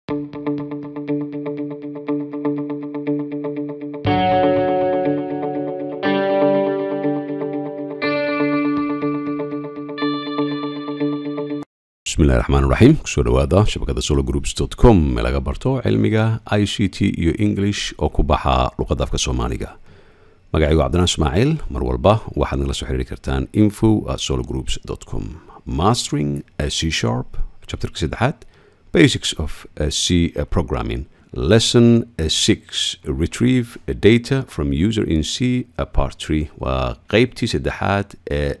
بسم الله الرحمن الرحيم كسو دوادا شبكة sologroups.com ملاقا برتو علميغا ICT يو English او كوباحا لغة افكا سوماليغا مقاعيقو عبدالله اسماعيل مروالبا واحد نغلا سوحيري كرتان info@sologroups.com Mastering C Sharp chapter كسيدحات Basics of C Programming Lesson 6 Retrieve data from user in C part 3 وقيبتي سدحات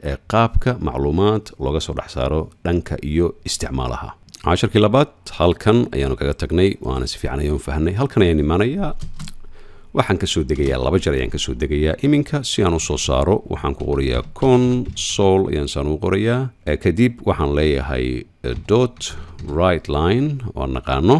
قابك معلومات لوغا سو دحسارو دنكا iyo isticmaalaha 10 kilobat halkan ayaanu kaga tagnay waana si fiican ayaan fahanay halkan ayaan imaanaya waxaan ka soo degayaa laba jeer ayaan ka soo degayaa iminka si aan u soo saaro waxaan ku qorayaa console ayaan saan u qorayaa kadib waxaan leeyahay dot right line oo naqaano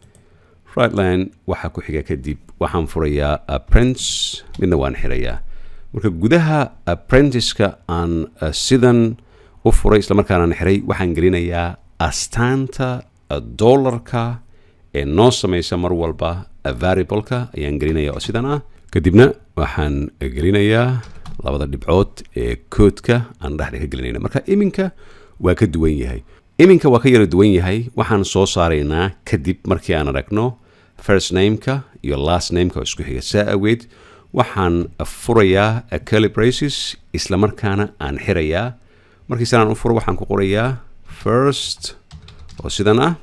right line waxa ku xiga kadib waxaan furayaa apprentice midna waan xirayaa marka gudaha apprentice-ka aan sidan u furay isla markaana aan xiray waxaan gelinayaa astaanta dollarka ee noo samaysa mar walba variable-ka ayaan gelinayaa oo sidan ah kadibna waxaan gelinayaa labada dhibcood ee koodka aan dhexda ka gelinayna marka iminka waa ka duwan yahay iminka waa ka yara duwan yahay waxaan soo saaraynaa kadib markii aan aragno first name-ka iyo last name-ka oo isku xiga saa aweed waxaan furayaa curly braces isla markaana aan xirayaa markii sidaan u furo waxaan ku qorayaa first oo sidan ah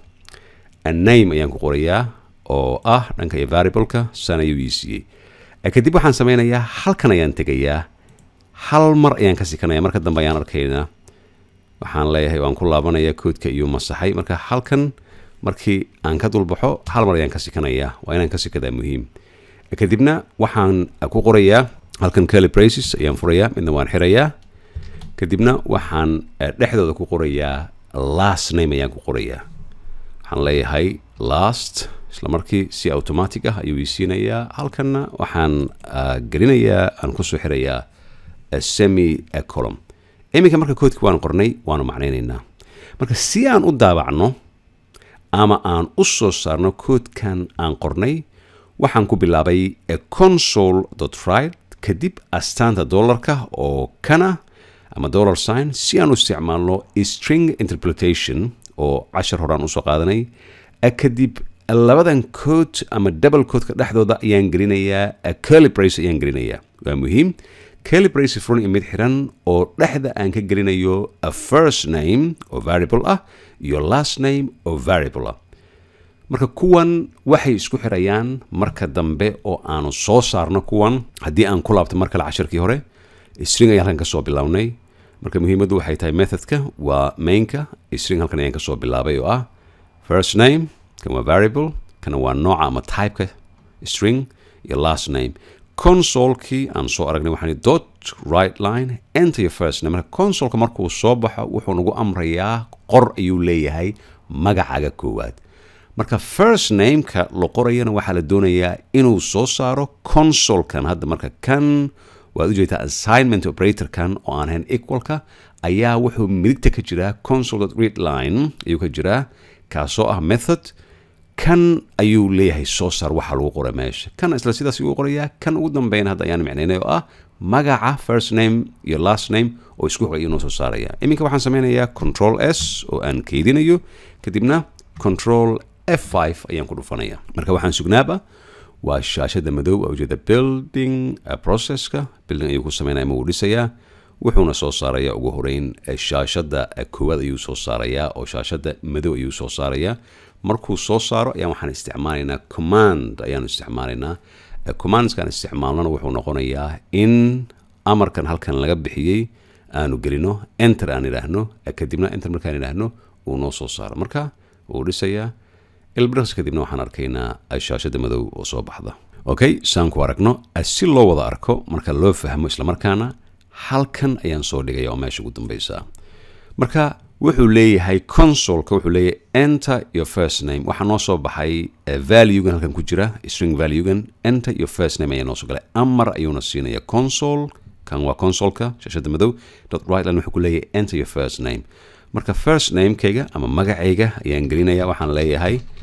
a name ayaan ku qorayaa oo ah dhanka iyo variable-ka sana ayuu ii siiyey kadib waxaan sameynayaa halkan ayaan tegayaa hal mar ayaan ka sikanaya marka dambe ayaan arkaynaa waxaan leeyahay waan ku laabanayaa koodka iyo masaxay marka halkan markii aan ka dulbaxo hal mar ayaan ka sikanayaa waa inaan ka sikadaa muhiim kadibna waxaan ku qorayaa halkan curly braces ayaan furayaa midna waan xirayaa kadibna waxaan dhexdooda ku qorayaa last name ayaan ku qorayaa waxaan leeyahay last isla markii si automatic ah ayuu ii siinayaa halkanna waxaan gelinayaa aan kusoo xirayaa semi column iminka marka koodka waan qornay waanu macnaynaynaa marka si aan u daabacno ama aan u soo saarno koodkan aan qornay waxaan ku bilaabay console.write kadib astaanta dollarka oo kana ama dollar sign si aan u isticmaalno string interpretation oo cashar horaan usoo qaadanay kadib labadan kood ama double koodka dhexdooda ayaan gelinayaa curly brace ayaan gelinayaa waa muhiim curly brace furan iyo mid xiran oo dhexda aan ka gelinayo a first name oo variable ah iyo last name oo variable ah marka kuwan waxay isku xirayaan marka dambe oo aanu soo saarno kuwan haddii aan ku laabto mar kale casharkii hore string ayaan halkan ka soo bilownay marka muhiimaddu waxay tahay methodka waa mainka string halkan ayaan ka soo bilaabay oo ah first name kan waa variable kana waa nooca ama typeka string iyo last name console-kii aan soo aragnay waxaan dot right line enter your first name marka console-ka markuu soo baxo wuxuu nagu amrayaa qor ayuu leeyahay magacaaga koowaad marka first name-ka la qorayana waxaa la doonayaa inuu soo saaro console-kan hadda marka kan waad ujeedaa assignment operator-kan oo aan ahayn equal-ka ayaa wuxuu midigta ka jiraa console.readline ayuu ka jiraa kaasoo ah method kan ayuu leeyahay soo saar waxa lagu qoray meesha kan isla sidaas ayuu qorayaa kan ugu dambeeyna hadda ayaan macnaynay oo ah magaca first name iyo last name oo isku xigay inuu soo saaraya iminka waxaan sameynayaa control S oo aan keydinayo kadibna control F5 ayaan ku dhufanayaa marka waxaan sugnaaba waa shaashada madow oo ujeeda building processka building ayuu ku sameynaya ama uu dhisayaa wuxuuna soo saarayaa ugu horeyn shaashada koowaad ayuu soo saarayaa oo shaashada madow ayuu soo saarayaa markuu soo saaro ayaan waxaan isticmaalaynaa command ayaanu isticmaalaynaa commandskaan isticmaalnana wuxuu noqonayaa in amarkan halkan laga bixiyey aanu gelino enter aan idhaahno kadibna enter markaan idhaahno uu noo soo saaro marka wuu dhisayaa ilbiriqsi kadibna waxaan arkaynaa shaashada madow oo soo baxda okay saan ku aragno si loo wada arko marka loo fahmo isla markaana halkan ayaan soo dhigaya oo meesha ugu dambaysa marka wuxuu leeyahay console-ka wuxuu leeyahay enter your first name waxaa noo soo baxay value-gan halkan ku jira string value-gan enter your first name ayaa noo soo galay amar ayuuna siinaya console kan waa console-ka shaashada madow dot right line wuxuu ku leeyahay enter your first name marka first name-kayga ama magacayga ayaan gelinaya waxaan leeyahay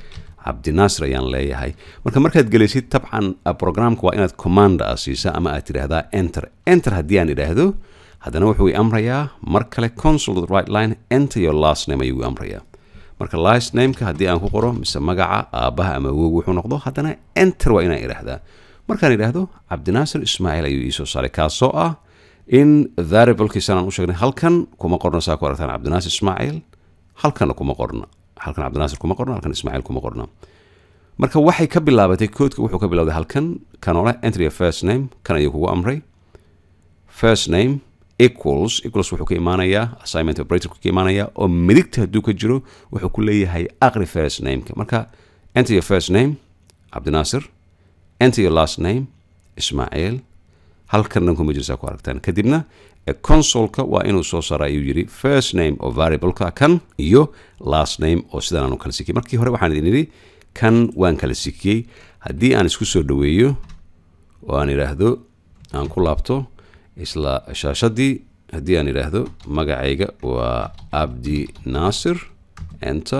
cabdinaasir ayaan leeyahay marka markaad gelaysid tabcan programka waa inaad command siisa ama aad tiraahdaa enter haddii aan idhaahdo haddana wuxuu i amrayaa mar kale console right line enter your last name ayuu i amrayaa marka last nameka haddii aan ku qoro mise magaca aabbaha ama awowga wuxuu noqdo haddana enter waa inaan idhaahdaa markaan idhaahdo cabdinaasir ismaaciil ayuu iisoo saaray kaasoo ah in variablekiisaan aan u sheegnay halkan kuma qorno saa ku aragtaan cabdinaasir ismaaciil halkanna kuma qorno halkan cabdinaasir kuma qorno halkan ismaaciil kuma qorno marka waxay ka bilaabatay koodka wuxuu ka bilowday halkan kan ole enter your first name kan ayuu kugu amray first name equals wuxuu ka imaanayaa assignment operator ka imaanayaa oo midigta hadduu ka jiro wuxuu ku leeyahay aqri first nameka marka enter your first name cabdinaasir enter your last name ismaaciil halkan kuma jirsaa ku aragtaan kadibna consoleka waa inuu soo saara ayuu yidhi first name oo variableka kan iyo last name oo sidaan aanu kala sikiyey markii hore waxaan idin idhi kan waan kala sikiyey haddii aan isku soo dhaweeyo oo aan idhaahdo aan ku laabto isla shaashadii haddii aan idhaahdo magacayga waa cabdinaasir enter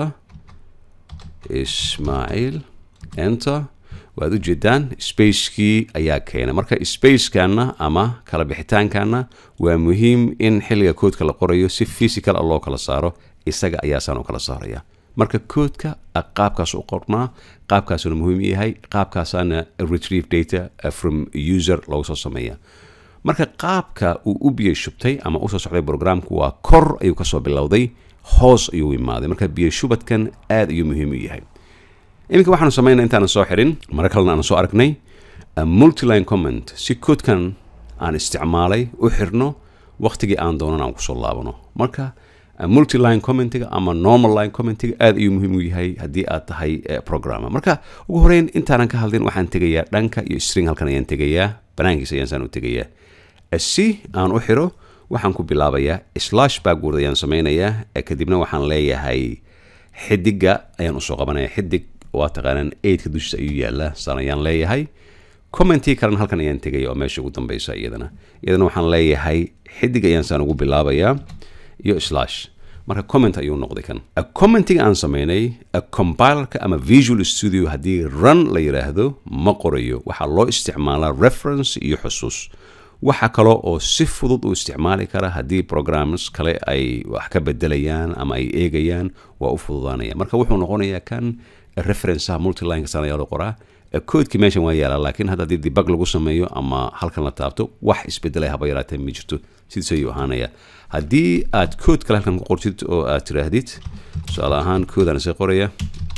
ismaaciil enter waad u jeedaan spacekii ayaa keenay marka spacekanna ama kala bixitaankana waa muhiim in xilliga koodka la qorayo si physical loo kala saaro isaga ayaasaan u kala saaraya marka koodka qaabkaas u qornaa qaabkaasuna muhiim yahay qaabkaasaana retrieve data from user loogu soo sameeya marka qaabka uu u biyo shubtay ama usoo socday programku waa kor ayuu kasoo bilowday hoos ayuu imaaday marka biyo shubadkan aad ayuu muhiim u yahay iminka waxaanu samaynaa intaanan soo xirin mara kalena aan soo aragnay multiline comment si koodkan aan isticmaalay u xirno waqtigii aan doonan aan kusoo laabano marka multiline commentiga ama normal line commentiga aad ayuu muhiim u yahay haddii aad tahay programmer marka ugu horeyn intaanan ka hadlin waxaan tegayaa dhanka iyo string halkan ayaan tegayaa banaankiisa ayaan saan u tegayaa si aan u xiro waxaan ku bilaabayaa slash backward ayaan samaynayaa kadibna waxaan leeyahay xidiga ayaan usoo qabanaya xidig waa taqaanaan 8ka dushiisa ayuu yaalaa saan ayaan leeyahay commentii kalena halkan ayaan tegaya oo meesha ugu dambeysa iyadana waxaan leeyahay xidig ayaan saan ugu bilaabayaa iyo slash marka comment ayuu noqday kan commentiga aan samaynay compilerka ama Visual Studio haddii run la yiraahdo ma qorayo waxaa loo isticmaalaa reference iyo xusuus waxa kale oo si fudud u isticmaali kara haddii programs kale ay wax ka bedelayaan ama ay eegayaan waa u fududaanaya marka wuxuu noqonayaa kan referenceha multilineka saan ayaa loo qoraa koodkii meeshan waa yaalaa laakiin hadda haddii debug lagu sameeyo ama halkan la taabto wax isbedelay haba yaraatee ma jirto sidiis ayuu ahaanaya haddii aad kood kale halkan ku qortid oo aad tiraahdid tusaale ahaan koodaan isa qoraya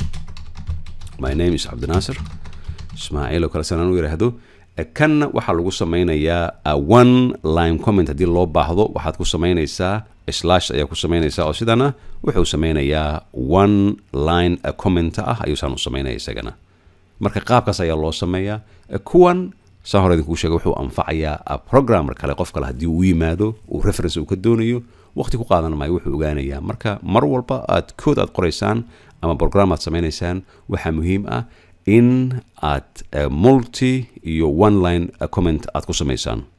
my name is cabdinaasir ismaaciil oo kale sanaan u yiraahdo kanna waxaa lagu samaynayaa one line comment haddii loo baahdo waxaad ku samaynaysaa slash ayaa ku samaynaysaa oo sidana wuxuu samaynayaa one line comment ayuusaan u samaynaya isagana marka qaabkaas ayaa loo sameeyaa kuwan saan hore idinkuu sheegay wuxuu anfacayaa programmer kale qof kale haddii uu yimaado uu reference uu ka doonayo waqti ku qaadan maayo wuxuu ogaanayaa marka mar walba aad kood aad qoraysaan ama program aad samaynaysaan waxaa muhiim ah in aad multi iyo one line comment aad ku samaysaan